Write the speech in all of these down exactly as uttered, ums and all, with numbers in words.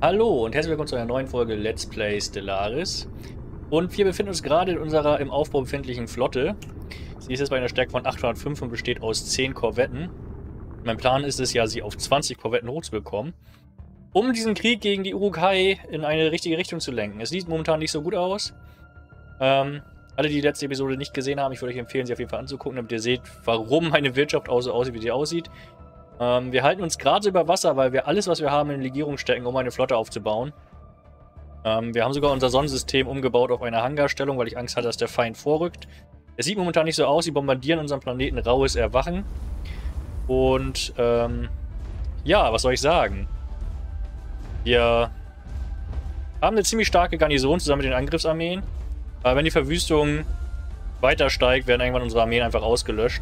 Hallo und herzlich willkommen zu einer neuen Folge Let's Play Stellaris. Und wir befinden uns gerade in unserer im Aufbau befindlichen Flotte. Sie ist jetzt bei einer Stärke von achthundertfünf und besteht aus zehn Korvetten. Mein Plan ist es ja, sie auf zwanzig Korvetten hochzubekommen, um diesen Krieg gegen die Uruk-hai in eine richtige Richtung zu lenken. Es sieht momentan nicht so gut aus. Ähm, alle, die die letzte Episode nicht gesehen haben, ich würde euch empfehlen, sie auf jeden Fall anzugucken, damit ihr seht, warum meine Wirtschaft auch so aussieht, wie sie aussieht. Ähm, wir halten uns gerade über Wasser, weil wir alles, was wir haben, in Legierung stecken, um eine Flotte aufzubauen. Ähm, wir haben sogar unser Sonnensystem umgebaut auf eine Hangarstellung, weil ich Angst hatte, dass der Feind vorrückt. Es sieht momentan nicht so aus, sie bombardieren unseren Planeten Rauhes Erwachen. Und, ähm, ja, was soll ich sagen? Wir haben eine ziemlich starke Garnison zusammen mit den Angriffsarmeen. Aber wenn die Verwüstung weiter steigt, werden irgendwann unsere Armeen einfach ausgelöscht.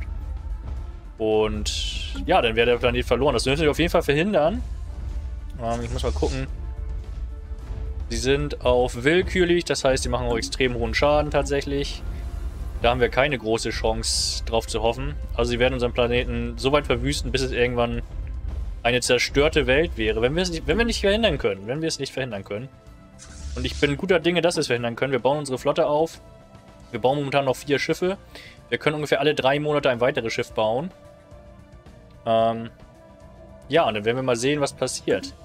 Und ja, dann wäre der Planet verloren. Das müssen wir auf jeden Fall verhindern. Ähm, ich muss mal gucken. Sie sind auf willkürlich, das heißt, sie machen auch extrem hohen Schaden tatsächlich. Da haben wir keine große Chance drauf zu hoffen. Also sie werden unseren Planeten so weit verwüsten, bis es irgendwann eine zerstörte Welt wäre. Wenn wir es nicht, wenn wir nicht verhindern können. Wenn wir es nicht verhindern können. Und ich bin guter Dinge, dass wir es verhindern können. Wir bauen unsere Flotte auf. Wir bauen momentan noch vier Schiffe. Wir können ungefähr alle drei Monate ein weiteres Schiff bauen. Ähm, ja, und dann werden wir mal sehen, was passiert.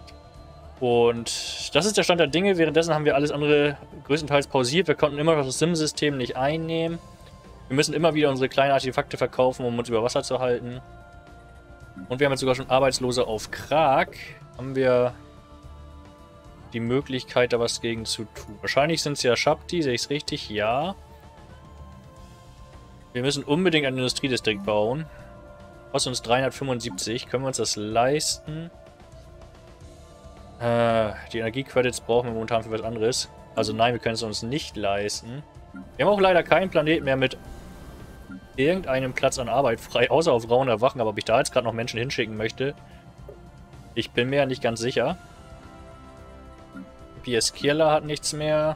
Und das ist der Stand der Dinge. Währenddessen haben wir alles andere größtenteils pausiert. Wir konnten immer noch das Sim-System nicht einnehmen. Wir müssen immer wieder unsere kleinen Artefakte verkaufen, um uns über Wasser zu halten. Und wir haben jetzt sogar schon Arbeitslose auf Krak. Haben wir die Möglichkeit, da was gegen zu tun. Wahrscheinlich sind es ja Shabti, sehe ich es richtig? Ja. Wir müssen unbedingt einen Industriedistrikt bauen. Kostet uns dreihundertfünfundsiebzig. Können wir uns das leisten? Äh, die Energiecredits brauchen wir momentan für was anderes. Also nein, wir können es uns nicht leisten. Wir haben auch leider keinen Planeten mehr mit irgendeinem Platz an Arbeit frei, außer auf Rauhen Erwachen. Aber ob ich da jetzt gerade noch Menschen hinschicken möchte, ich bin mir ja nicht ganz sicher. P S Kierla hat nichts mehr.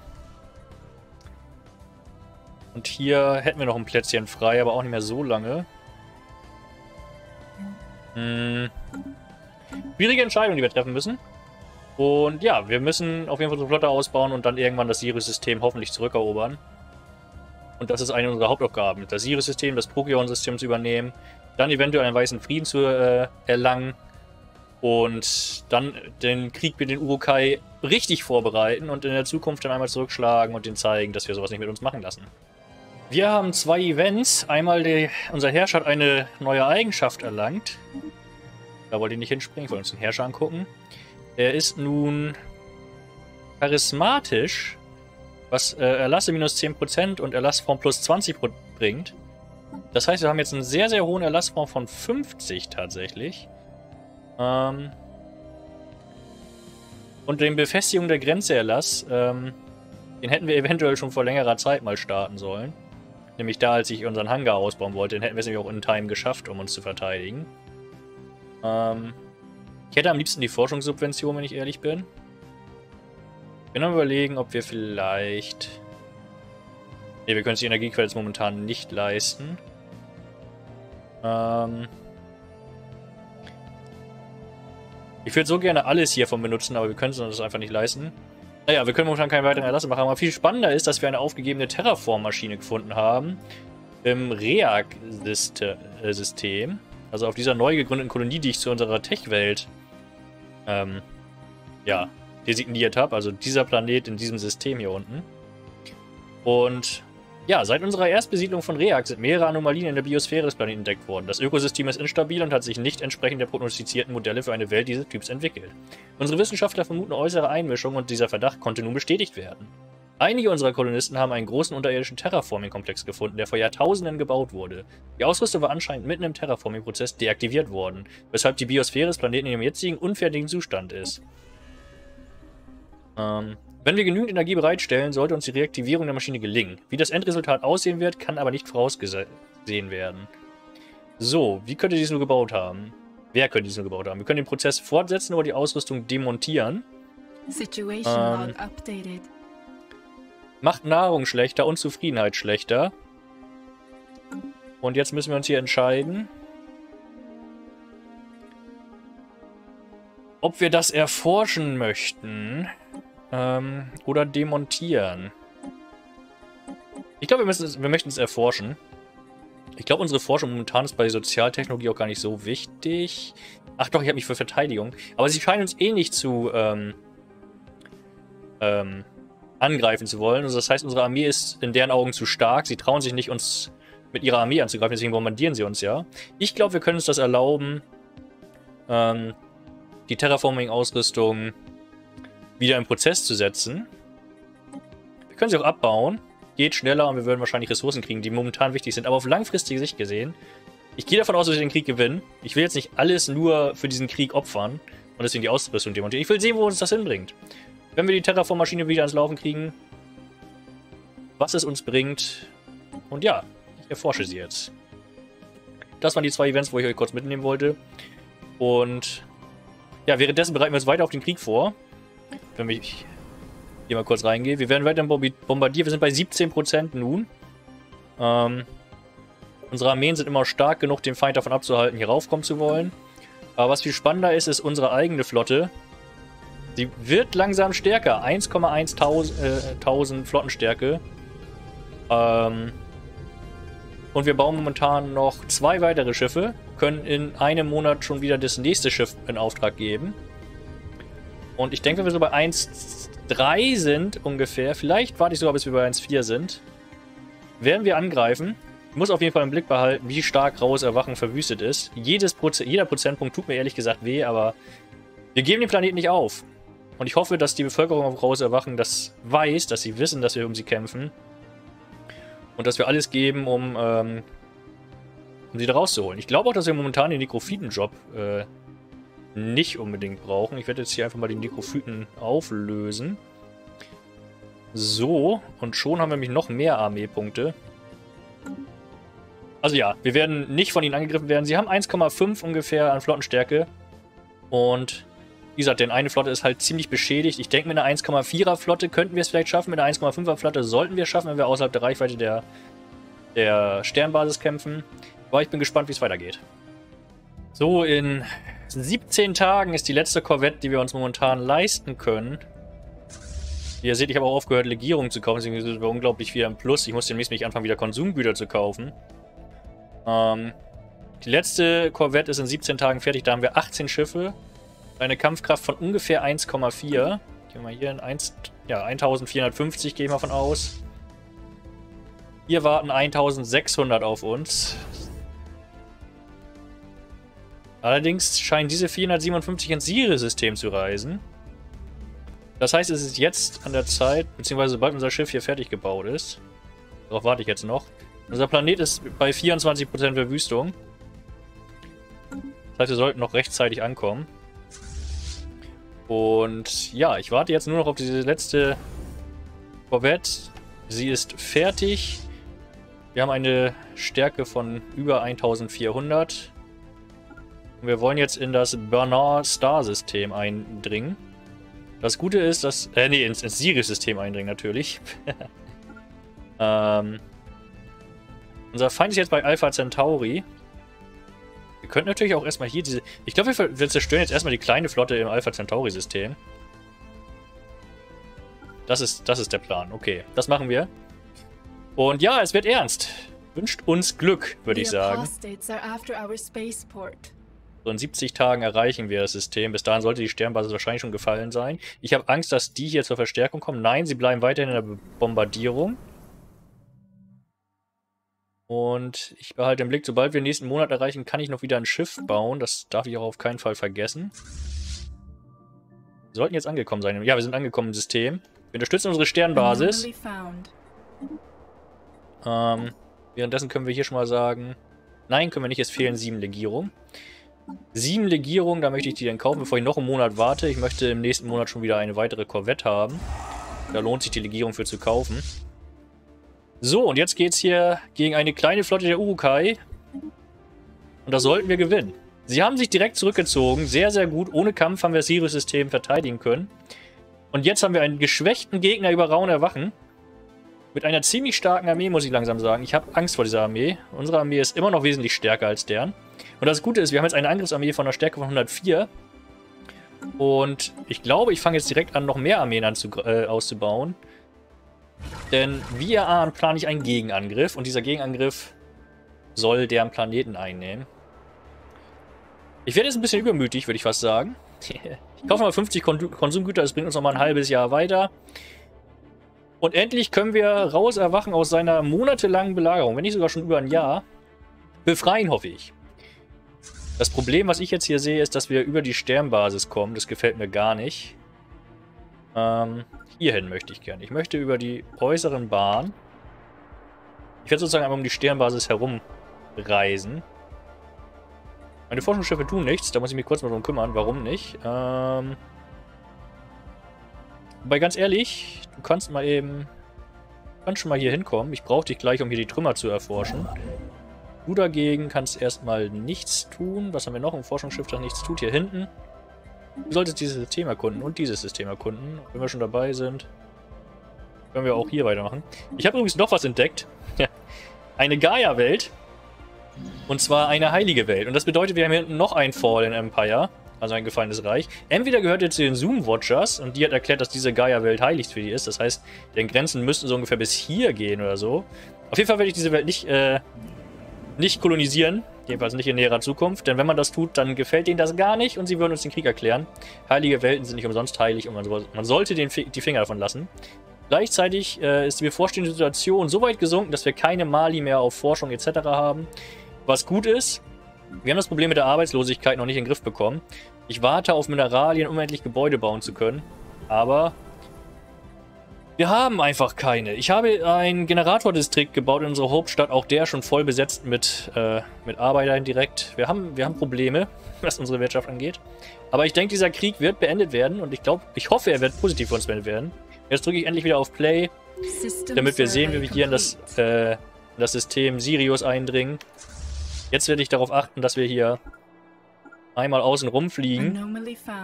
Und hier hätten wir noch ein Plätzchen frei, aber auch nicht mehr so lange. Hm. Schwierige Entscheidung, die wir treffen müssen. Und ja, wir müssen auf jeden Fall unsere Flotte ausbauen und dann irgendwann das Sirius-System hoffentlich zurückerobern. Und das ist eine unserer Hauptaufgaben. Das Sirius-System, das Procyon-System zu übernehmen, dann eventuell einen weißen Frieden zu äh, erlangen und dann den Krieg mit den Uruk-hai richtig vorbereiten und in der Zukunft dann einmal zurückschlagen und denen zeigen, dass wir sowas nicht mit uns machen lassen. Wir haben zwei Events. Einmal, die, unser Herrscher hat eine neue Eigenschaft erlangt. Da wollte ich nicht hinspringen, ich wollte uns den Herrscher angucken. Er ist nun charismatisch, was äh, Erlasse minus zehn Prozent und Erlassform plus zwanzig Prozent bringt. Das heißt, wir haben jetzt einen sehr, sehr hohen Erlassform von fünfzig tatsächlich. Ähm und den Befestigung der Grenze Erlass, ähm, den hätten wir eventuell schon vor längerer Zeit mal starten sollen. Nämlich da, als ich unseren Hangar ausbauen wollte. Den hätten wir es nämlich auch in Time geschafft, um uns zu verteidigen. Ähm, ich hätte am liebsten die Forschungssubvention, wenn ich ehrlich bin. Ich bin am Überlegen, ob wir vielleicht... Ne, wir können uns die Energiequelle momentan nicht leisten. Ähm... Ich würde so gerne alles hiervon benutzen, aber wir können es uns einfach nicht leisten. Naja, wir können momentan keine weiteren Erlasse machen, aber viel spannender ist, dass wir eine aufgegebene Terraform-Maschine gefunden haben im Reak-System. Also auf dieser neu gegründeten Kolonie, die ich zu unserer Tech-Welt ähm, ja, designiert habe. Also dieser Planet in diesem System hier unten. Und ja, seit unserer Erstbesiedlung von Reak sind mehrere Anomalien in der Biosphäre des Planeten entdeckt worden. Das Ökosystem ist instabil und hat sich nicht entsprechend der prognostizierten Modelle für eine Welt dieses Typs entwickelt. Unsere Wissenschaftler vermuten äußere Einmischung und dieser Verdacht konnte nun bestätigt werden. Einige unserer Kolonisten haben einen großen unterirdischen Terraforming-Komplex gefunden, der vor Jahrtausenden gebaut wurde. Die Ausrüstung war anscheinend mitten im Terraforming-Prozess deaktiviert worden, weshalb die Biosphäre des Planeten in ihrem jetzigen unfertigen Zustand ist. Ähm... Wenn wir genügend Energie bereitstellen, sollte uns die Reaktivierung der Maschine gelingen. Wie das Endresultat aussehen wird, kann aber nicht vorausgesehen werden. So, wie könnte dies nur gebaut haben? Wer könnte dies nur gebaut haben? Wir können den Prozess fortsetzen oder die Ausrüstung demontieren. Situation ähm, updated. Macht Nahrung schlechter und Zufriedenheit schlechter. Und jetzt müssen wir uns hier entscheiden. ob wir das erforschen möchten ähm, oder demontieren. Ich glaube, wir, müssen, wir möchten es erforschen. Ich glaube, unsere Forschung momentan ist bei Sozialtechnologie auch gar nicht so wichtig. Ach doch, ich habe mich für Verteidigung. Aber sie scheinen uns eh nicht zu ähm, ähm, angreifen zu wollen. Also das heißt, unsere Armee ist in deren Augen zu stark. Sie trauen sich nicht, uns mit ihrer Armee anzugreifen. Deswegen bombardieren sie uns ja. Ich glaube, wir können uns das erlauben, ähm, die Terraforming-Ausrüstung wieder in Prozess zu setzen. Wir können sie auch abbauen. Geht schneller und wir würden wahrscheinlich Ressourcen kriegen, die momentan wichtig sind. Aber auf langfristige Sicht gesehen, ich gehe davon aus, dass wir den Krieg gewinnen. Ich will jetzt nicht alles nur für diesen Krieg opfern und deswegen die Ausrüstung demontieren. Ich will sehen, wo uns das hinbringt. Wenn wir die Terraform-Maschine wieder ans Laufen kriegen, was es uns bringt. Und ja, ich erforsche sie jetzt. Das waren die zwei Events, wo ich euch kurz mitnehmen wollte. Und ja, währenddessen bereiten wir uns weiter auf den Krieg vor. Wenn wir hier mal kurz reingehen. Wir werden weiter bombardiert. Wir sind bei siebzehn Prozent nun. Ähm, unsere Armeen sind immer stark genug, den Feind davon abzuhalten, hier raufkommen zu wollen. Aber was viel spannender ist, ist unsere eigene Flotte. Sie wird langsam stärker. eins Komma eins tausend Flottenstärke. Ähm, und wir bauen momentan noch zwei weitere Schiffe. Können in einem Monat schon wieder das nächste Schiff in Auftrag geben. Und ich denke, wenn wir so bei eins Komma drei sind ungefähr, vielleicht warte ich sogar, bis wir bei eins Komma vier sind, werden wir angreifen. Ich muss auf jeden Fall im Blick behalten, wie stark Rauhes Erwachen verwüstet ist. Jedes Proze- jeder Prozentpunkt tut mir ehrlich gesagt weh, aber wir geben den Planeten nicht auf. Und ich hoffe, dass die Bevölkerung auf Rauhes Erwachen das weiß, dass sie wissen, dass wir um sie kämpfen. Und dass wir alles geben, um, ähm, um sie da rauszuholen. Ich glaube auch, dass wir momentan den Nekrophyten-Job äh, nicht unbedingt brauchen. Ich werde jetzt hier einfach mal die Nekrophyten auflösen. So, und schon haben wir nämlich noch mehr Armeepunkte. Also ja, wir werden nicht von ihnen angegriffen werden. Sie haben eins Komma fünf ungefähr an Flottenstärke. Und wie gesagt, denn eine Flotte ist halt ziemlich beschädigt. Ich denke, mit einer eins Komma vierer Flotte könnten wir es vielleicht schaffen. Mit einer eins Komma fünfer Flotte sollten wir es schaffen, wenn wir außerhalb der Reichweite der, der Sternbasis kämpfen. Aber ich bin gespannt, wie es weitergeht. So, in siebzehn Tagen ist die letzte Korvette, die wir uns momentan leisten können. Wie ihr seht, ich habe auch aufgehört, Legierungen zu kaufen, deswegen sind wir unglaublich viel im Plus. Ich muss demnächst nicht anfangen, wieder Konsumgüter zu kaufen. Ähm, die letzte Korvette ist in siebzehn Tagen fertig, da haben wir achtzehn Schiffe. Eine Kampfkraft von ungefähr eins Komma vier. Gehen wir mal hier in eins, ja, eintausendvierhundertfünfzig, gehen wir von aus. Hier warten eintausendsechshundert auf uns. Allerdings scheinen diese vierhundertsiebenundfünfzig ins Sirius-System zu reisen. Das heißt, es ist jetzt an der Zeit, beziehungsweise sobald unser Schiff hier fertig gebaut ist. Darauf warte ich jetzt noch. Unser Planet ist bei vierundzwanzig Prozent Verwüstung. Das heißt, wir sollten noch rechtzeitig ankommen. Und ja, ich warte jetzt nur noch auf diese letzte Korvette. Sie ist fertig. Wir haben eine Stärke von über eintausendvierhundert. Und wir wollen jetzt in das Bernard-Star-System eindringen. Das Gute ist, dass... Äh, nee, ins, ins Sirius-System eindringen natürlich. ähm, unser Feind ist jetzt bei Alpha Centauri. Wir könnten natürlich auch erstmal hier diese... Ich glaube, wir, wir zerstören jetzt erstmal die kleine Flotte im Alpha Centauri-System. Das ist, das ist der Plan. Okay, das machen wir. Und ja, es wird ernst. Wünscht uns Glück, würde ich sagen. So in siebzig Tagen erreichen wir das System. Bis dahin sollte die Sternbasis wahrscheinlich schon gefallen sein. Ich habe Angst, dass die hier zur Verstärkung kommen. Nein, sie bleiben weiterhin in der Bombardierung. Und ich behalte im Blick, sobald wir den nächsten Monat erreichen, kann ich noch wieder ein Schiff bauen. Das darf ich auch auf keinen Fall vergessen. Wir sollten jetzt angekommen sein. Ja, wir sind angekommen im System. Wir unterstützen unsere Sternbasis. Ähm, währenddessen können wir hier schon mal sagen... Nein, können wir nicht. Es fehlen sieben Legierungen. Sieben Legierungen, da möchte ich die dann kaufen, bevor ich noch einen Monat warte. Ich möchte im nächsten Monat schon wieder eine weitere Korvette haben. Da lohnt sich die Legierung für zu kaufen. So, und jetzt geht's hier gegen eine kleine Flotte der Urukai. Und das sollten wir gewinnen. Sie haben sich direkt zurückgezogen. Sehr, sehr gut. Ohne Kampf haben wir das Sirius-System verteidigen können. Und jetzt haben wir einen geschwächten Gegner über Rauhen Erwachen. Mit einer ziemlich starken Armee, muss ich langsam sagen. Ich habe Angst vor dieser Armee. Unsere Armee ist immer noch wesentlich stärker als deren. Und das Gute ist, wir haben jetzt eine Angriffsarmee von einer Stärke von hundertvier. Und ich glaube, ich fange jetzt direkt an, noch mehr Armeen anzu äh, auszubauen. Denn wie ihr ahnt, plane ich einen Gegenangriff. Und dieser Gegenangriff soll deren Planeten einnehmen. Ich werde jetzt ein bisschen übermütig, würde ich fast sagen. Ich kaufe mal fünfzig Kon Konsumgüter, das bringt uns noch mal ein halbes Jahr weiter. Und endlich können wir raus erwachen aus seiner monatelangen Belagerung, wenn nicht sogar schon über ein Jahr. Befreien, hoffe ich. Das Problem, was ich jetzt hier sehe, ist, dass wir über die Sternbasis kommen. Das gefällt mir gar nicht. Ähm, hierhin möchte ich gerne. Ich möchte über die äußeren Bahn. Ich werde sozusagen einmal um die Sternbasis herum reisen. Meine Forschungsschiffe tun nichts. Da muss ich mich kurz mal drum kümmern. Warum nicht? Ähm... Wobei, ganz ehrlich, du kannst mal eben... Du kannst schon mal hier hinkommen. Ich brauche dich gleich, um hier die Trümmer zu erforschen. Du dagegen kannst erstmal nichts tun. Was haben wir noch im Forschungsschiff, das nichts tut? Hier hinten. Du solltest dieses System erkunden und dieses System erkunden. Wenn wir schon dabei sind, können wir auch hier weitermachen. Ich habe übrigens noch was entdeckt. Eine Gaia-Welt. Und zwar eine heilige Welt. Und das bedeutet, wir haben hier hinten noch ein Fallen Empire. Also ein gefallenes Reich. Entweder gehört er zu den Zoom Watchers und die hat erklärt, dass diese Gaia-Welt heilig für die ist. Das heißt, deren Grenzen müssten so ungefähr bis hier gehen oder so. Auf jeden Fall werde ich diese Welt nicht, äh, nicht kolonisieren. Jedenfalls nicht in näherer Zukunft. Denn wenn man das tut, dann gefällt denen das gar nicht und sie würden uns den Krieg erklären. Heilige Welten sind nicht umsonst heilig und man, so, man sollte den, die Finger davon lassen. Gleichzeitig äh, ist die bevorstehende Situation so weit gesunken, dass wir keine Mali mehr auf Forschung et cetera haben. Was gut ist, wir haben das Problem mit der Arbeitslosigkeit noch nicht in den Griff bekommen. Ich warte auf Mineralien, um endlich Gebäude bauen zu können. Aber wir haben einfach keine. Ich habe einen Generatordistrikt gebaut in unserer Hauptstadt. Auch der schon voll besetzt mit, äh, mit Arbeitern direkt. Wir haben, wir haben Probleme, was unsere Wirtschaft angeht. Aber ich denke, dieser Krieg wird beendet werden. Und ich glaube, ich hoffe, er wird positiv für uns beendet werden. Jetzt drücke ich endlich wieder auf Play, damit wir sehen, wie wir hier in das, äh, in das System Sirius eindringen. Jetzt werde ich darauf achten, dass wir hier einmal außen rumfliegen.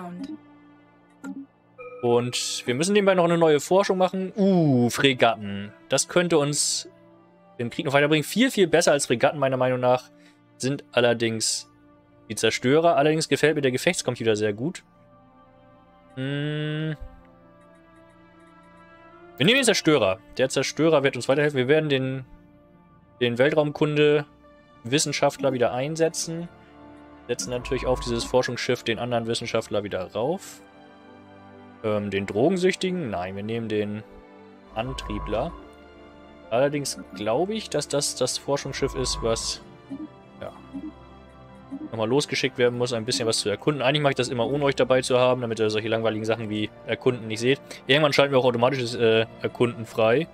Und wir müssen nebenbei noch eine neue Forschung machen. Uh, Fregatten. Das könnte uns im Krieg noch weiterbringen. Viel, viel besser als Fregatten, meiner Meinung nach, sind allerdings die Zerstörer. Allerdings gefällt mir der Gefechtscomputer sehr gut. Hm. Wir nehmen den Zerstörer. Der Zerstörer wird uns weiterhelfen. Wir werden den, den Weltraumkunde Wissenschaftler wieder einsetzen. Setzen natürlich auf dieses Forschungsschiff den anderen Wissenschaftler wieder rauf. Ähm, den Drogensüchtigen? Nein, wir nehmen den Antriebler. Allerdings glaube ich, dass das das Forschungsschiff ist, was ja, nochmal losgeschickt werden muss, ein bisschen was zu erkunden. Eigentlich mache ich das immer, ohne euch dabei zu haben, damit ihr solche langweiligen Sachen wie Erkunden nicht seht. Irgendwann schalten wir auch automatisches äh, Erkunden frei.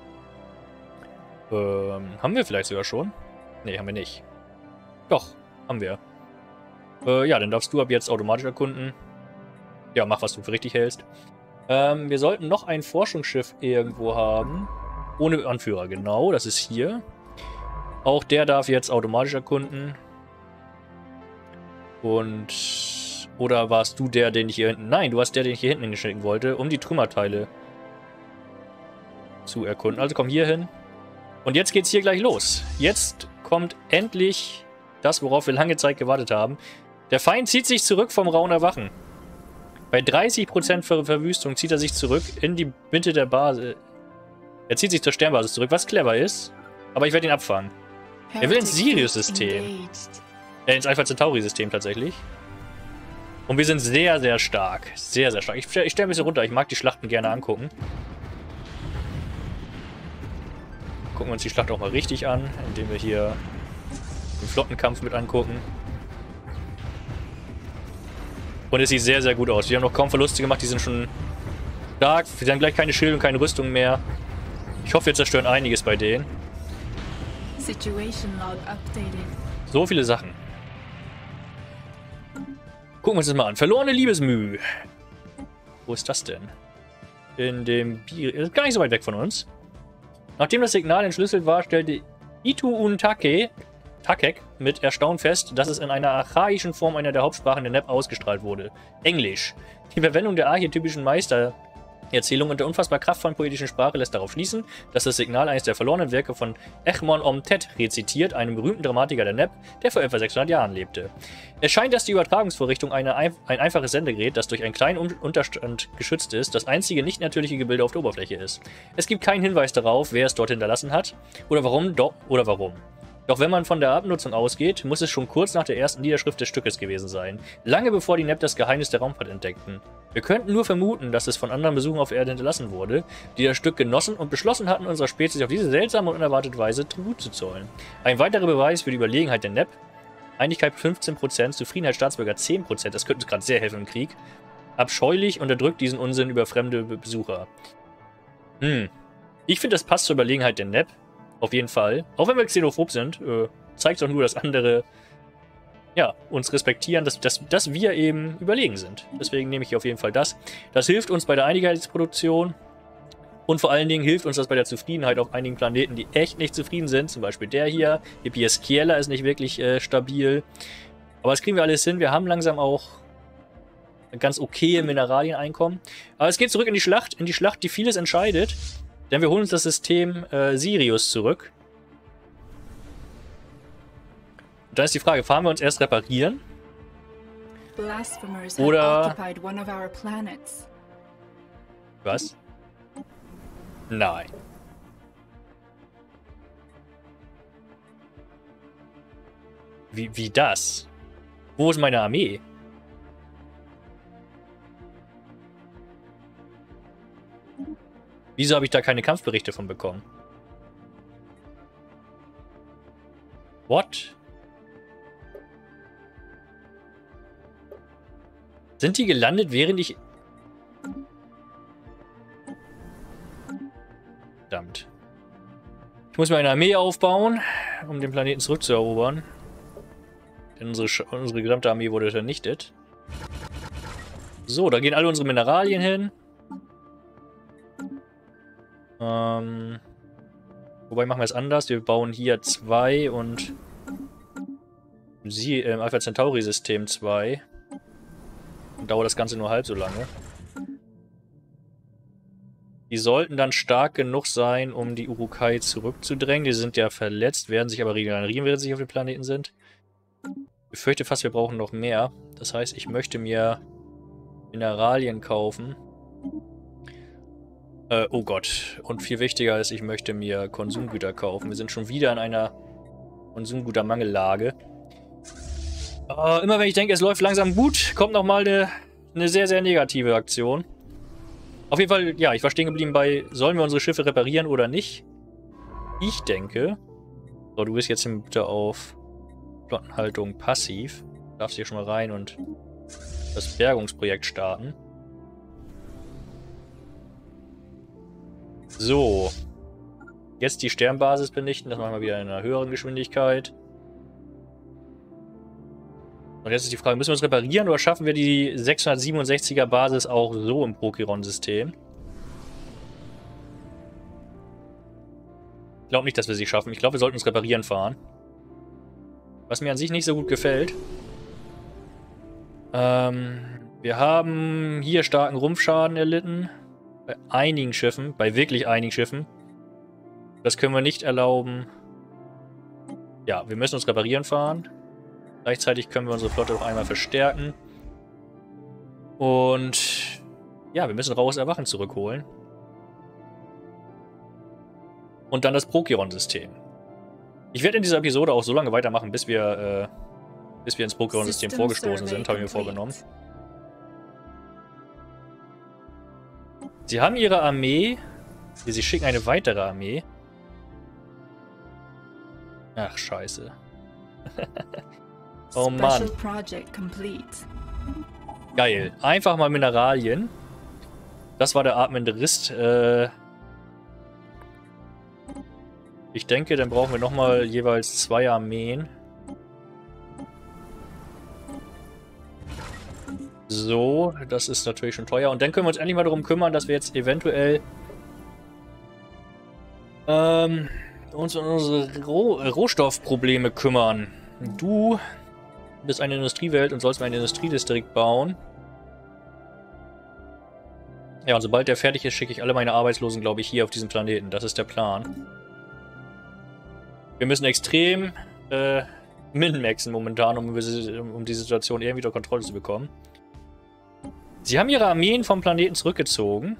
Ähm, haben wir vielleicht sogar schon? Ne, haben wir nicht. Doch, haben wir. Äh, ja, dann darfst du ab jetzt automatisch erkunden. Ja, mach, was du für richtig hältst. Ähm, wir sollten noch ein Forschungsschiff irgendwo haben. Ohne Anführer, genau. Das ist hier. Auch der darf jetzt automatisch erkunden. Und... Oder warst du der, den ich hier hinten... Nein, du warst der, den ich hier hinten hinschicken wollte, um die Trümmerteile zu erkunden. Also komm hier hin. Und jetzt geht's hier gleich los. Jetzt kommt endlich das, worauf wir lange Zeit gewartet haben. Der Feind zieht sich zurück vom Rauen Erwachen. Bei dreißig Prozent Ver Verwüstung zieht er sich zurück in die Mitte der Basis. Er zieht sich zur Sternbasis zurück, was clever ist. Aber ich werde ihn abfangen. Er will ins Sirius-System. Äh, ins Alpha Centauri-System tatsächlich. Und wir sind sehr, sehr stark. Sehr, sehr stark. Ich, ich stelle ein bisschen runter. Ich mag die Schlachten gerne angucken. Gucken wir uns die Schlacht auch mal richtig an, indem wir hier den Flottenkampf mit angucken. Und es sieht sehr, sehr gut aus. Wir haben noch kaum Verluste gemacht, die sind schon stark. Wir haben gleich keine Schilde und keine Rüstung mehr. Ich hoffe, wir zerstören einiges bei denen. So viele Sachen. Gucken wir uns das mal an. Verlorene Liebesmüh. Wo ist das denn? In dem Bier. Ist gar nicht so weit weg von uns. Nachdem das Signal entschlüsselt war, stellte Itu Untake Takek mit Erstaunen fest, dass es in einer archaischen Form einer der Hauptsprachen der N E P ausgestrahlt wurde. Englisch. Die Verwendung der archetypischen Meister Die Erzählung und der unfassbar kraftvollen poetischen Sprache lässt darauf schließen, dass das Signal eines der verlorenen Werke von Echmon Om Tet rezitiert, einem berühmten Dramatiker der Neb, der vor etwa sechshundert Jahren lebte. Es scheint, dass die Übertragungsvorrichtung eine, ein einfaches Sendegerät, das durch einen kleinen Unterstand geschützt ist, das einzige nicht natürliche Gebilde auf der Oberfläche ist. Es gibt keinen Hinweis darauf, wer es dort hinterlassen hat oder warum, do oder warum. Doch wenn man von der Abnutzung ausgeht, muss es schon kurz nach der ersten Niederschrift des Stückes gewesen sein. Lange bevor die Neb das Geheimnis der Raumfahrt entdeckten. Wir könnten nur vermuten, dass es von anderen Besuchern auf Erde hinterlassen wurde, die das Stück genossen und beschlossen hatten, unserer Spezies auf diese seltsame und unerwartete Weise Tribut zu zollen. Ein weiterer Beweis für die Überlegenheit der Neb. Einigkeit fünfzehn Prozent, Zufriedenheit Staatsbürger zehn Prozent, das könnte uns gerade sehr helfen im Krieg. Abscheulich unterdrückt diesen Unsinn über fremde Besucher. Hm. Ich finde, das passt zur Überlegenheit der Neb. Auf jeden Fall. Auch wenn wir xenophob sind, äh, zeigt doch nur, dass andere ja, uns respektieren, dass, dass, dass wir eben überlegen sind. Deswegen nehme ich auf jeden Fall das. Das hilft uns bei der Einigkeitsproduktion und vor allen Dingen hilft uns das bei der Zufriedenheit auf einigen Planeten, die echt nicht zufrieden sind. Zum Beispiel der hier. Hippiesciella ist nicht wirklich äh, stabil. Aber das kriegen wir alles hin. Wir haben langsam auch ganz okaye Mineralieneinkommen. Aber es geht zurück in die Schlacht. In die Schlacht, die vieles entscheidet. Denn wir holen uns das System äh, Sirius zurück. Und dann ist die Frage, fahren wir uns erst reparieren? Oder... Was? Nein. Wie, wie das? Wo ist meine Armee? Wieso habe ich da keine Kampfberichte von bekommen? What? Sind die gelandet, während ich... Verdammt. Ich muss mir eine Armee aufbauen, um den Planeten zurückzuerobern. Denn unsere, Sch unsere gesamte Armee wurde vernichtet. So, da gehen alle unsere Mineralien hin. Ähm, wobei machen wir es anders. Wir bauen hier zwei und sie im Alpha Centauri System zwei. Und dauert das Ganze nur halb so lange. Die sollten dann stark genug sein, um die Urukai zurückzudrängen. Die sind ja verletzt, werden sich aber regenerieren, während sie auf dem Planeten sind. Ich fürchte fast, wir brauchen noch mehr. Das heißt, ich möchte mir Mineralien kaufen. Äh, oh Gott. Und viel wichtiger ist, ich möchte mir Konsumgüter kaufen. Wir sind schon wieder in einer Konsumgütermangellage. Äh, immer wenn ich denke, es läuft langsam gut, kommt nochmal eine, eine sehr, sehr negative Aktion. Auf jeden Fall, ja, ich war stehen geblieben bei, sollen wir unsere Schiffe reparieren oder nicht? Ich denke... So, du bist jetzt bitte auf Flottenhaltung passiv. Du darfst hier schon mal rein und das Bergungsprojekt starten. So. Jetzt die Sternbasis benichten. Das machen wir wieder in einer höheren Geschwindigkeit. Und jetzt ist die Frage, müssen wir uns reparieren oder schaffen wir die sechshundertsiebenundsechziger Basis auch so im Prokiron-System? Ich glaube nicht, dass wir sie schaffen. Ich glaube, wir sollten uns reparieren fahren. Was mir an sich nicht so gut gefällt. Ähm, wir haben hier starken Rumpfschaden erlitten. Bei einigen Schiffen. Bei wirklich einigen Schiffen. Das können wir nicht erlauben. Ja, wir müssen uns reparieren fahren. Gleichzeitig können wir unsere Flotte noch einmal verstärken. Und ja, wir müssen Rauhes Erwachen zurückholen. Und dann das Prokiron-System. Ich werde in dieser Episode auch so lange weitermachen, bis wir, äh, bis wir ins Prokiron-System vorgestoßen sind, habe ich mir vorgenommen. Sie haben ihre Armee. Sie schicken eine weitere Armee. Ach, scheiße. Oh Mann. Geil. Einfach mal Mineralien. Das war der atmende Rist. Äh ich denke, dann brauchen wir nochmal jeweils zwei Armeen. So, das ist natürlich schon teuer. Und dann können wir uns endlich mal darum kümmern, dass wir jetzt eventuell ähm, uns um unsere Roh Rohstoffprobleme kümmern. Du bist eine Industriewelt und sollst mal einen Industriedistrikt bauen. Ja, und sobald der fertig ist, schicke ich alle meine Arbeitslosen, glaube ich, hier auf diesen Planeten. Das ist der Plan. Wir müssen extrem äh, min-maxen momentan, um, um die Situation irgendwie unter Kontrolle zu bekommen. Sie haben ihre Armeen vom Planeten zurückgezogen.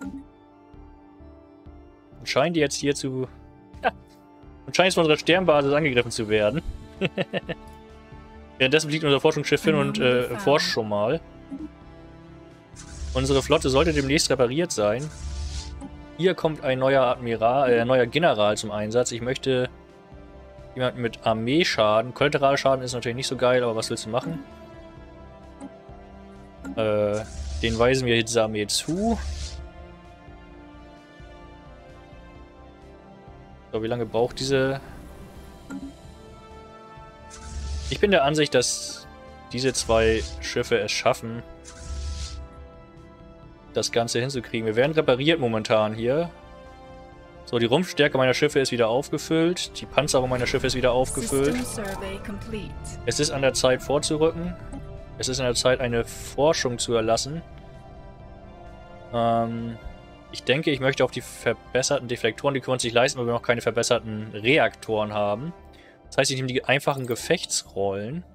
Und scheinen die jetzt hier zu... Ja, und scheinen jetzt von unserer Sternbasis angegriffen zu werden. Währenddessen fliegt unser Forschungsschiff hin und äh, forscht schon mal. Unsere Flotte sollte demnächst repariert sein. Hier kommt ein neuer Admiral, äh, neuer General zum Einsatz. Ich möchte jemanden mit Armeeschaden. Kollateralschaden ist natürlich nicht so geil, aber was willst du machen? Äh, den weisen wir diese Armee zu. So, wie lange braucht diese... Ich bin der Ansicht, dass diese zwei Schiffe es schaffen, das Ganze hinzukriegen. Wir werden repariert momentan hier. So, die Rumpfstärke meiner Schiffe ist wieder aufgefüllt. Die Panzerung meiner Schiffe ist wieder aufgefüllt. Es ist an der Zeit vorzurücken. Es ist an der Zeit, eine Forschung zu erlassen. Ähm, ich denke, ich möchte auf die verbesserten Deflektoren, die können wir uns nicht leisten, weil wir noch keine verbesserten Reaktoren haben. Das heißt, ich nehme die einfachen Gefechtsrollen.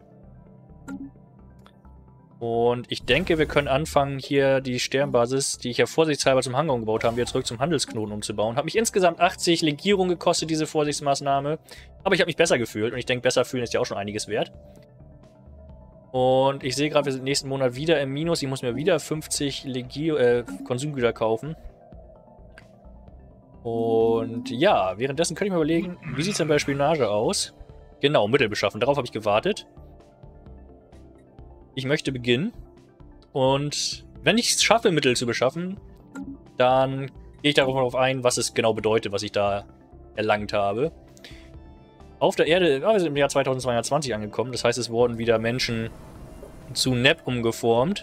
Und ich denke, wir können anfangen, hier die Sternbasis, die ich ja vorsichtshalber zum Hangar umgebaut habe, wieder zurück zum Handelsknoten umzubauen. Hat mich insgesamt achtzig Legierungen gekostet, diese Vorsichtsmaßnahme. Aber ich habe mich besser gefühlt. Und ich denke, besser fühlen ist ja auch schon einiges wert. Und ich sehe gerade, wir sind nächsten Monat wieder im Minus. Ich muss mir wieder fünfzig Legier äh, Konsumgüter kaufen. Und ja, währenddessen könnte ich mir überlegen, wie sieht es denn bei der Spionage aus? Genau, Mittel beschaffen. Darauf habe ich gewartet. Ich möchte beginnen. Und wenn ich es schaffe, Mittel zu beschaffen, dann gehe ich darauf ein, was es genau bedeutet, was ich da erlangt habe. Auf der Erde, ja, wir sind im Jahr zweitausendzweihundertzwanzig angekommen. Das heißt, es wurden wieder Menschen zu N E P umgeformt.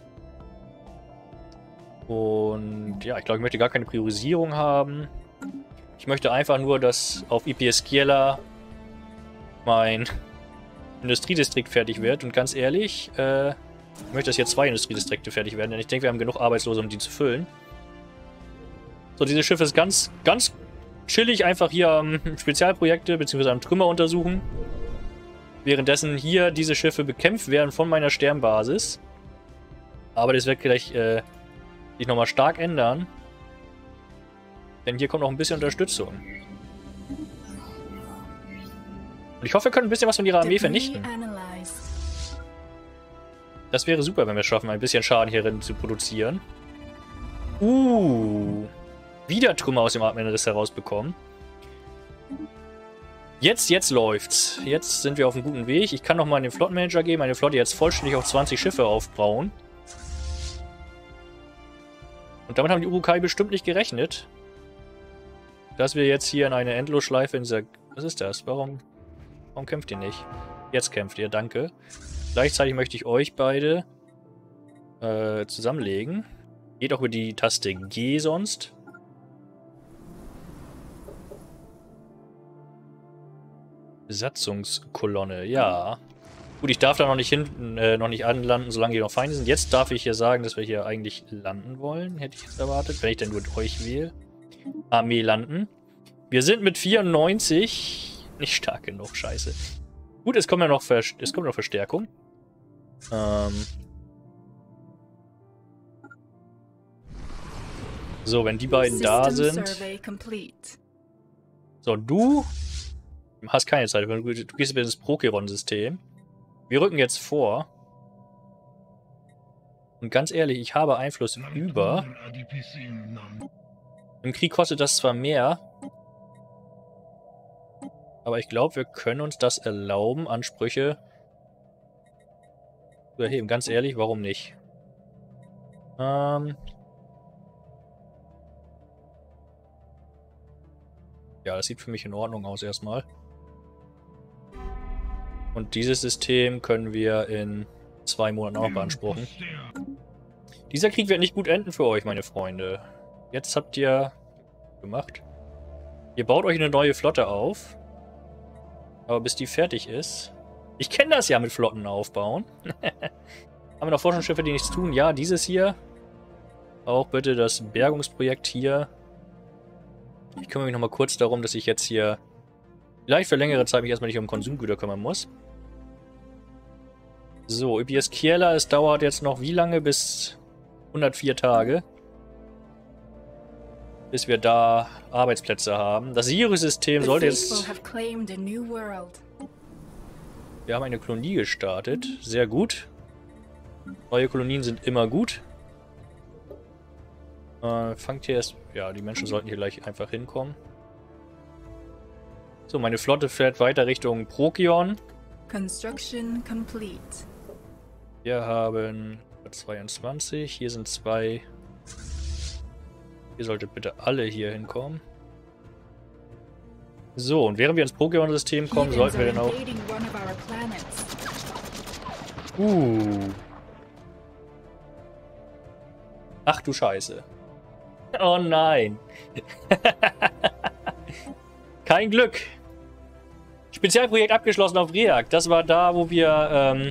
Und ja, ich glaube, ich möchte gar keine Priorisierung haben. Ich möchte einfach nur, dass auf I P S Kiela mein Industriedistrikt fertig wird. Und ganz ehrlich, äh, ich möchte, dass hier zwei Industriedistrikte fertig werden, denn ich denke, wir haben genug Arbeitslose, um die zu füllen. So, dieses Schiff ist ganz, ganz chillig einfach hier am Spezialprojekte bzw. am Trümmer untersuchen. Währenddessen hier diese Schiffe bekämpft werden von meiner Sternbasis. Aber das wird gleich äh, sich nochmal stark ändern. Denn hier kommt noch ein bisschen Unterstützung. Und ich hoffe, wir können ein bisschen was von ihrer Armee vernichten. Das wäre super, wenn wir es schaffen, ein bisschen Schaden hierin zu produzieren. Uh, wieder Trümmer aus dem Atmenriss herausbekommen. Jetzt, jetzt läuft's. Jetzt sind wir auf einem guten Weg. Ich kann nochmal in den Flottenmanager gehen, meine Flotte jetzt vollständig auf zwanzig Schiffe aufbauen. Und damit haben die Urukai bestimmt nicht gerechnet, dass wir jetzt hier in eine Endlosschleife in dieser... Was ist das? Warum, warum kämpft ihr nicht? Jetzt kämpft ihr, danke. Gleichzeitig möchte ich euch beide äh, zusammenlegen. Geht auch über die Taste G sonst. Besatzungskolonne, ja. Gut, ich darf da noch nicht hinten, äh, noch nicht anlanden, solange die noch Feinde sind. Jetzt darf ich hier sagen, dass wir hier eigentlich landen wollen. Hätte ich jetzt erwartet, wenn ich denn nur euch wähle. Armee landen. Wir sind mit vierundneunzig nicht stark genug, scheiße. Gut, es kommt ja noch, Ver es kommt noch Verstärkung. Ähm... So, wenn die beiden da sind. So, du hast keine Zeit. Du gehst über das Prokeron-System. Wir rücken jetzt vor. Und ganz ehrlich, ich habe Einfluss über. Im Krieg kostet das zwar mehr. Aber ich glaube, wir können uns das erlauben, Ansprüche zu erheben. Ganz ehrlich, warum nicht? Ähm... Ja, das sieht für mich in Ordnung aus erstmal. Und dieses System können wir in zwei Monaten auch noch beanspruchen. Dieser Krieg wird nicht gut enden für euch, meine Freunde. Jetzt habt ihr gemacht. Ihr baut euch eine neue Flotte auf. Aber bis die fertig ist... Ich kenne das ja mit Flotten aufbauen. Haben wir noch Forschungsschiffe, die nichts tun? Ja, dieses hier. auch bitte das Bergungsprojekt hier. Ich kümmere mich nochmal kurz darum, dass ich jetzt hier vielleicht für längere Zeit mich erstmal nicht um Konsumgüter kümmern muss. So, Üpies Kiela, es dauert jetzt noch wie lange? Bis hundertvier Tage. Bis wir da Arbeitsplätze haben. Das Sirius-System sollte jetzt... Wir haben eine Kolonie gestartet. Sehr gut. Neue Kolonien sind immer gut. Äh, fangt hier erst... Ja, die Menschen sollten hier gleich einfach hinkommen. So, meine Flotte fährt weiter Richtung Prokion. Construction complete. Wir haben zweiundzwanzig. Hier sind zwei... Ihr solltet bitte alle hier hinkommen. So, und während wir ins Prokion-System kommen, sollten wir dann auch... Uh. Ach du Scheiße. Oh nein. Kein Glück. Spezialprojekt abgeschlossen auf Reak. Das war da, wo wir, ähm...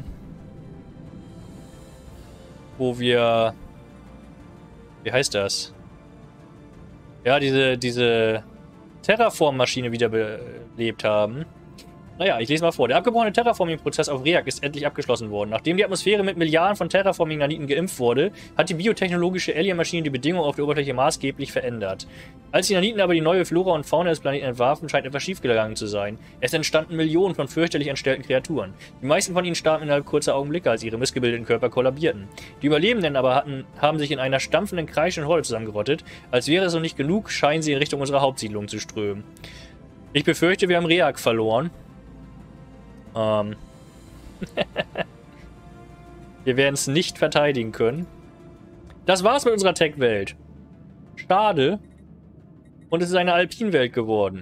Wo wir... Wie heißt das? Ja, diese, diese Terraform-Maschine wiederbelebt haben. Naja, ich lese mal vor. Der abgebrochene Terraforming-Prozess auf Reak ist endlich abgeschlossen worden. Nachdem die Atmosphäre mit Milliarden von Terraforming-Naniten geimpft wurde, hat die biotechnologische Alien-Maschine die Bedingungen auf der Oberfläche maßgeblich verändert. Als die Naniten aber die neue Flora und Fauna des Planeten entwarfen, scheint etwas schiefgegangen zu sein. Es entstanden Millionen von fürchterlich entstellten Kreaturen. Die meisten von ihnen starben innerhalb kurzer Augenblicke, als ihre missgebildeten Körper kollabierten. Die Überlebenden aber hatten, haben sich in einer stampfenden, kreischenden Horde zusammengerottet. Als wäre es noch nicht genug, scheinen sie in Richtung unserer Hauptsiedlung zu strömen. Ich befürchte, wir haben Reak verloren. Ähm. Wir werden es nicht verteidigen können. Das war's mit unserer Tech-Welt. Schade. Und es ist eine Alpin-Welt geworden.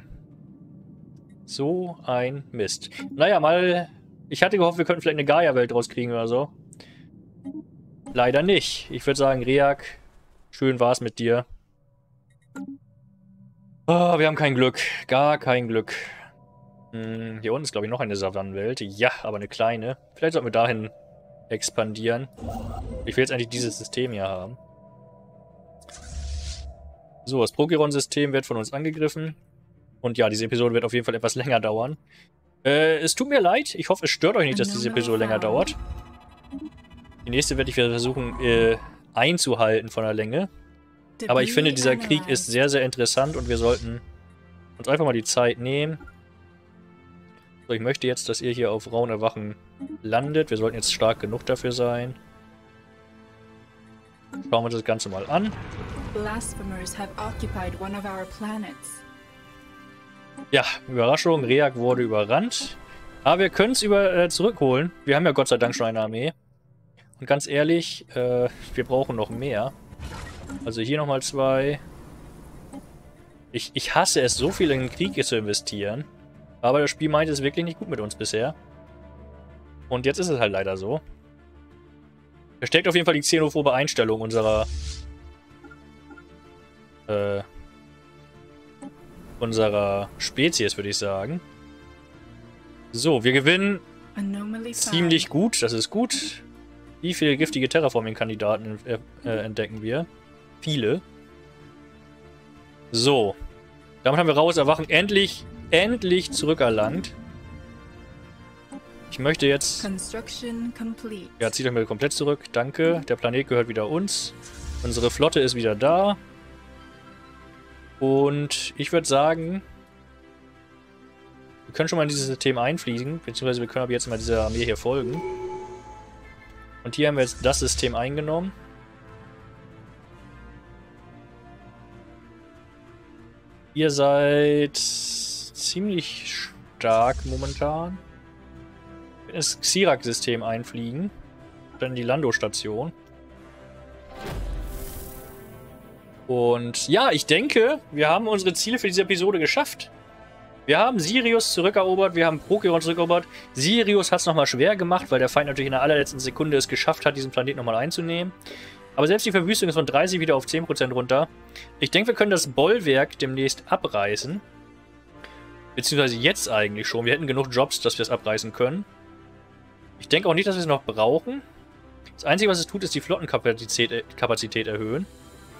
So ein Mist. Naja, mal... Ich hatte gehofft, wir könnten vielleicht eine Gaia-Welt rauskriegen oder so. Leider nicht. Ich würde sagen, Reak, schön war's mit dir. Oh, wir haben kein Glück. Gar kein Glück. Hm, hier unten ist, glaube ich, noch eine Savannenwelt. Ja, aber eine kleine. Vielleicht sollten wir dahin expandieren. Ich will jetzt eigentlich dieses System hier haben. So, das Prokiron-System wird von uns angegriffen. Und ja, diese Episode wird auf jeden Fall etwas länger dauern. Äh, es tut mir leid. Ich hoffe, es stört euch nicht, dass diese Episode länger dauert. Die nächste werde ich wieder versuchen, äh, einzuhalten von der Länge. Aber ich finde, dieser Krieg ist sehr, sehr interessant und wir sollten uns einfach mal die Zeit nehmen. So, ich möchte jetzt, dass ihr hier auf Rauen Erwachen landet. Wir sollten jetzt stark genug dafür sein. Schauen wir uns das Ganze mal an. Ja, Überraschung, Reak wurde überrannt. Aber wir können es über, äh, zurückholen. Wir haben ja Gott sei Dank schon eine Armee. Und ganz ehrlich, äh, wir brauchen noch mehr. Also hier nochmal zwei. Ich, ich hasse es, so viel in den Krieg zu investieren. Aber das Spiel meint es wirklich nicht gut mit uns bisher. Und jetzt ist es halt leider so. Versteckt auf jeden Fall die xenophobe Einstellung unserer... Äh... unserer Spezies, würde ich sagen. So, wir gewinnen ziemlich gut. Das ist gut. Wie viele giftige Terraforming-Kandidaten äh, äh, entdecken wir? Viele. So. Damit haben wir Raues Erwachen endlich, endlich zurückerlangt. Ich möchte jetzt... Ja, zieht euch mal komplett zurück. Danke. Der Planet gehört wieder uns. Unsere Flotte ist wieder da. Und ich würde sagen... Wir können schon mal in dieses System einfliegen. Beziehungsweise wir können aber jetzt mal dieser Armee hier folgen. Und hier haben wir jetzt das System eingenommen. Ihr seid ziemlich stark momentan. Wir werden das Xirak-System einfliegen. Dann in die Lando-Station. Und ja, ich denke, wir haben unsere Ziele für diese Episode geschafft. Wir haben Sirius zurückerobert, wir haben Prokiron zurückerobert. Sirius hat es nochmal schwer gemacht, weil der Feind natürlich in der allerletzten Sekunde es geschafft hat, diesen Planeten nochmal einzunehmen. Aber selbst die Verwüstung ist von dreißig wieder auf zehn Prozent runter. Ich denke, wir können das Bollwerk demnächst abreißen. Beziehungsweise jetzt eigentlich schon. Wir hätten genug Jobs, dass wir es abreißen können. Ich denke auch nicht, dass wir es noch brauchen. Das Einzige, was es tut, ist die Flottenkapazität äh, Kapazität erhöhen.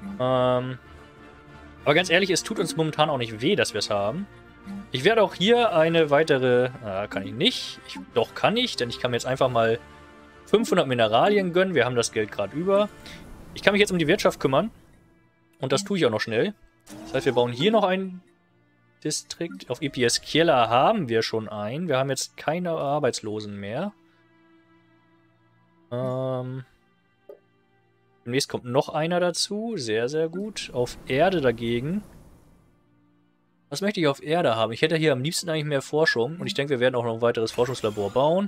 Ähm, aber ganz ehrlich, es tut uns momentan auch nicht weh, dass wir es haben. Ich werde auch hier eine weitere... Äh, kann ich nicht. Ich, doch, kann ich, denn ich kann mir jetzt einfach mal fünfhundert Mineralien gönnen. Wir haben das Geld gerade über. Ich kann mich jetzt um die Wirtschaft kümmern. Und das tue ich auch noch schnell. Das heißt, wir bauen hier noch einen Distrikt. Auf E P S Kiela haben wir schon einen. Wir haben jetzt keine Arbeitslosen mehr. Ähm... Demnächst kommt noch einer dazu. Sehr, sehr gut. Auf Erde dagegen. Was möchte ich auf Erde haben? Ich hätte hier am liebsten eigentlich mehr Forschung. Und ich denke, wir werden auch noch ein weiteres Forschungslabor bauen.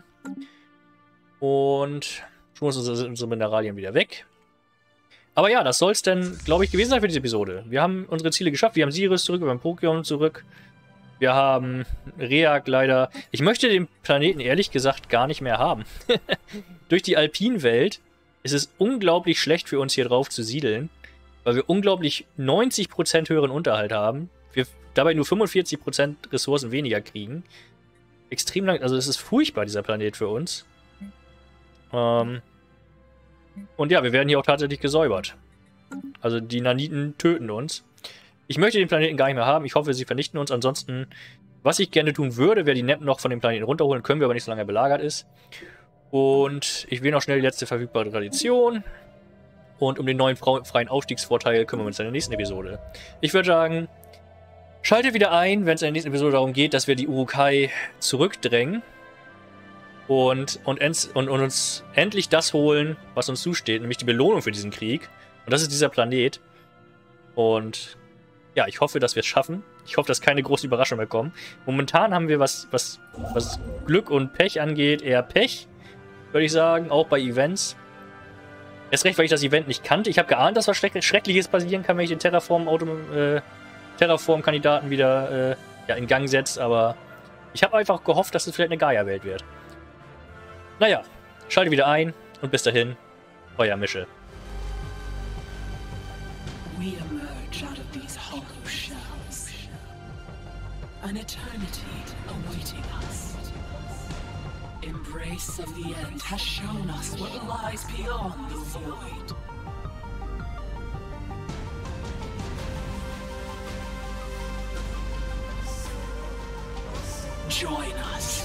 Und schmeißen unsere, unsere Mineralien wieder weg. Aber ja, das soll es denn, glaube ich, gewesen sein für diese Episode. Wir haben unsere Ziele geschafft. Wir haben Sirius zurück, wir haben Pokémon zurück. Wir haben Reak leider... Ich möchte den Planeten ehrlich gesagt gar nicht mehr haben. Durch die Alpinwelt ist es unglaublich schlecht für uns hier drauf zu siedeln, weil wir unglaublich neunzig Prozent höheren Unterhalt haben. Wir dabei nur fünfundvierzig Prozent Ressourcen weniger kriegen. Extrem lang... Also es ist furchtbar, dieser Planet für uns. Ähm... Und ja, wir werden hier auch tatsächlich gesäubert. Also die Naniten töten uns. Ich möchte den Planeten gar nicht mehr haben. Ich hoffe, sie vernichten uns. Ansonsten, was ich gerne tun würde, wäre die Nep noch von dem Planeten runterholen. Können wir aber nicht, solange er belagert ist. Und ich will noch schnell die letzte verfügbare Tradition. Und um den neuen freien Aufstiegsvorteil kümmern wir uns in der nächsten Episode. Ich würde sagen, schaltet wieder ein, wenn es in der nächsten Episode darum geht, dass wir die Uruk-hai zurückdrängen. Und, und, und, und uns endlich das holen, was uns zusteht, nämlich die Belohnung für diesen Krieg. Und das ist dieser Planet. Und ja, ich hoffe, dass wir es schaffen. Ich hoffe, dass keine großen Überraschungen mehr kommen. Momentan haben wir, was, was, was Glück und Pech angeht, eher Pech, würde ich sagen, auch bei Events. Erst recht, weil ich das Event nicht kannte. Ich habe geahnt, dass was Schreckliches passieren kann, wenn ich den Terraform-Auto, äh, Terraform-Kandidaten wieder äh, ja, in Gang setze, aber ich habe einfach gehofft, dass es vielleicht eine Gaia-Welt wird. Naja, schalte wieder ein und bis dahin, euer Mische. We emerge out of these hollow shells. An eternity awaiting us. Embrace of the end has shown us what lies beyond the void. Join us.